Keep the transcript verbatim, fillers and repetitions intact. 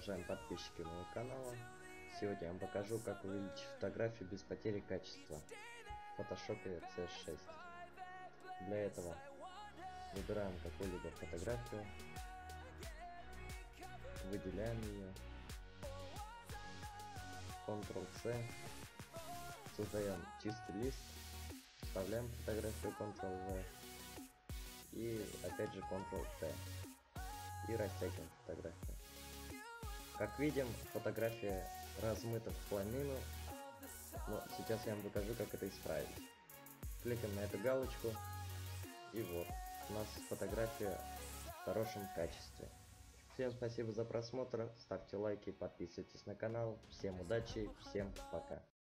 уважаемые подписчики моего канала. Сегодня я вам покажу, как увеличить фотографию без потери качества в Photoshop си эс шесть. Для этого выбираем какую-либо фотографию, выделяем ее, контрол-C, создаем чистый лист, вставляем фотографию, контрол-V и опять же контрол-T и растягиваем фотографию. Как видим, фотография размыта в хламину, но сейчас я вам покажу, как это исправить. Кликаем на эту галочку, и вот, у нас фотография в хорошем качестве. Всем спасибо за просмотр, ставьте лайки, подписывайтесь на канал, всем удачи, всем пока.